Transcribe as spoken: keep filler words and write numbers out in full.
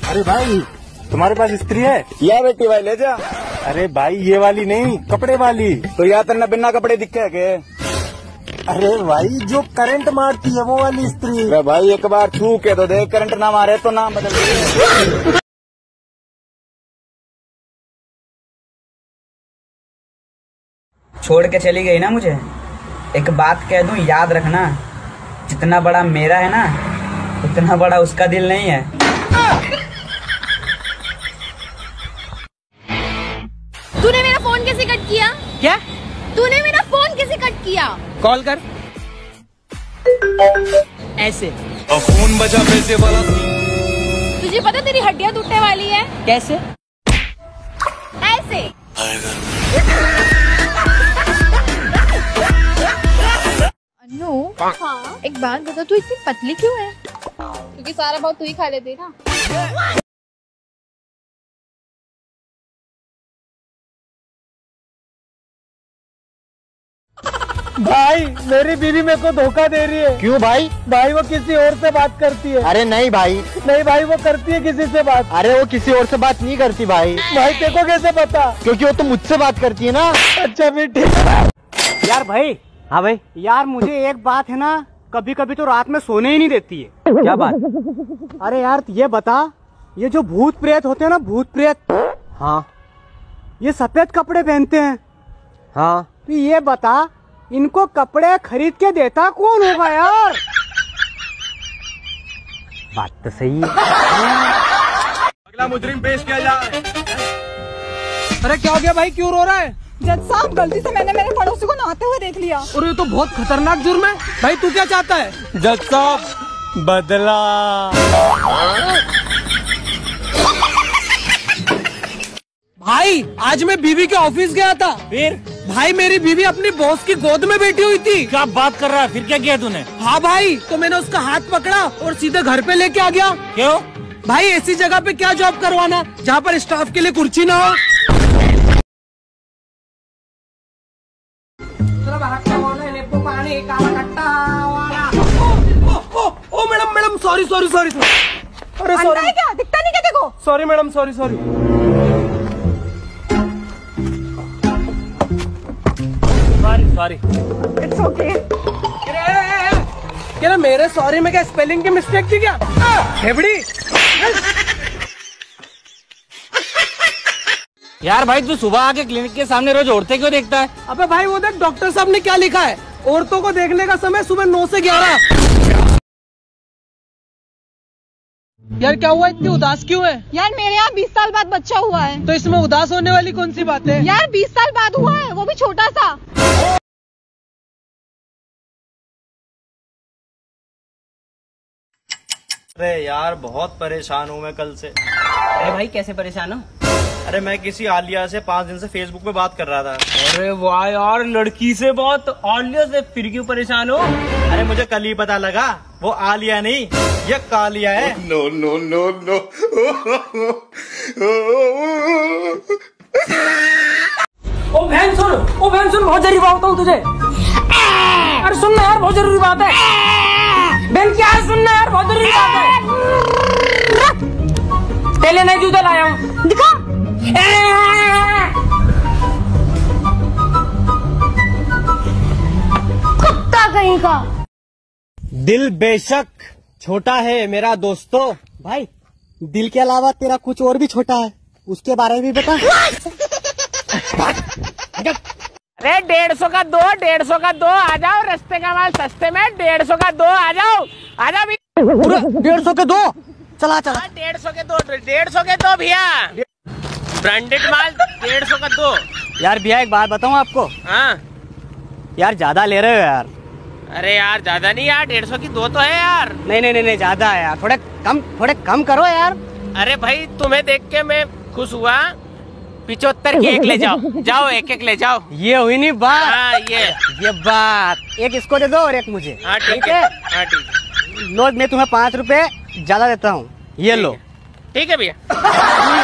अरे भाई तुम्हारे पास स्त्री है? या बेटी भाई ले जा। अरे भाई ये वाली नहीं, कपड़े वाली। तो या तेरे बिना कपड़े दिखे के? अरे भाई जो करंट मारती है वो वाली स्त्री। अरे भाई एक बार छू के तो देख, करंट ना मारे तो नाम बदल दे। छोड़ के चली गई ना मुझे, एक बात कह दूं याद रखना, जितना बड़ा मेरा है ना उतना बड़ा उसका दिल नहीं है। तूने मेरा फोन कैसे कट किया? क्या? तूने मेरा फोन कैसे कट किया? कॉल कर ऐसे। फोन बजा पैसे वाला। तुझे पता तेरी हड्डियां टूटने वाली है? कैसे? ऐसे। अनु, हाँ? एक बात बता, तू इतनी पतली क्यों है? क्योंकि सारा बहुत तू ही खा लेती ना। भाई मेरी बीवी मेरे को धोखा दे रही है। क्यों भाई? भाई वो किसी और से बात करती है। अरे नहीं भाई। नहीं भाई वो करती है किसी से बात। अरे वो किसी और से बात नहीं करती भाई। भाई तेको कैसे पता? क्योंकि वो तो मुझसे बात करती है ना। अच्छा फिर ठीक है। यार भाई। हाँ भाई। यार मुझे एक बात है ना, कभी कभी तो रात में सोने ही नहीं देती है। क्या बात? अरे यार ये बता, ये जो भूत प्रेत होते हैं ना, भूत प्रेत, हाँ ये सफेद कपड़े पहनते हैं। हाँ तो ये बता, इनको कपड़े खरीद के देता कौन होगा यार? बात तो सही है। अगला मुजरिम पेश किया जाए। अरे क्या हो गया भाई, क्यों रो रहा है? जज साहब गलती से मैंने मेरे पड़ोसी को नहाते हुए देख लिया। और ये तो बहुत खतरनाक जुर्म है। भाई तू क्या चाहता है? जज साहब बदला। भाई आज मैं बीवी के ऑफिस गया था। फिर भाई मेरी बीवी अपनी बॉस की गोद में बैठी हुई थी। क्या बात कर रहा है? फिर क्या किया तूने? हाँ भाई, तो मैंने उसका हाथ पकड़ा और सीधे घर पे लेके आ गया। क्यों? भाई ऐसी जगह पे क्या जॉब करवाना जहाँ पर स्टाफ के लिए कुर्सी ना हो। ओ madam madam sorry sorry sorry sorry. अरे सॉरी। क्या दिखता नहीं क्या देखो? Sorry madam sorry sorry. Sorry sorry. It's okay. क्या ना मेरे सॉरी में क्या स्पेलिंग की मिस्टेक थी क्या? हेबड़ी। यार भाई तू सुबह आके क्लिनिक के सामने रोज औरतें क्यों देखता है? अबे भाई वो देख डॉक्टर साहब ने क्या लिखा है, औरतों को देखने का समय सुबह नौ से ग्यारह। यार क्या हुआ, इतनी उदास क्यों है? यार मेरे यहाँ बीस साल बाद बच्चा हुआ है। तो इसमें उदास होने वाली कौन सी बात है? यार बीस साल बाद हुआ है, वो भी छोटा सा। अरे यार बहुत परेशान हूँ मैं कल से। अरे भाई कैसे परेशान हो? अरे मैं किसी आलिया से पाँच दिन से फेसबुक पे बात कर रहा था। अरे वाह यार, लड़की से बात, आलिया से फिर क्यों परेशान हो? अरे मुझे कल ही पता लगा वो आलिया नहीं ये कालिया है। No no no no. ओ बहन सुन, ओ बहन सुन, बहुत जरूरी बात बताऊं तुझे। अरे सुनना यार, बहुत जरूरी बात है। बहन क्या है, सुनना यार, बहुत जरूरी बात है। तेले नए जूते लाया हूँ, दिखा। कुत्ता कहीं का। दिल बेशक छोटा है मेरा दोस्तों। भाई दिल के अलावा तेरा कुछ और भी छोटा है, उसके बारे में भी बता। अरे डेढ़ सौ का दो, डेढ़ सौ का दो, आ जाओ, रास्ते का माल सस्ते में, डेढ़ सौ का दो, आ जाओ, आ जाओ। डेढ़ सौ के दो, चला चला। डेढ़ सौ के दो, डेढ़ सौ के दो भैया, ब्रांडेड माल डेढ़ सौ का दो। यार भैया एक बात बताऊं आपको। हाँ यार ज्यादा ले रहे हो यार। अरे यार ज्यादा नहीं यार, डेढ़ सौ की दो तो है यार। नहीं नहीं नहीं ज्यादा है यार, थोड़े कम, थोड़े कम करो यार। अरे भाई तुम्हें देख के मैं खुश हुआ, पिचहत्तर की एक ले जाओ, जाओ एक एक ले जाओ। ये हुई नहीं बात। हाँ ये ये बात, एक इसको दे दो और एक मुझे। हाँ ठीक है, हाँ ठीक है। लो मैं तुम्हें पाँच रुपए ज्यादा देता हूँ, ये लो। ठीक है भैया।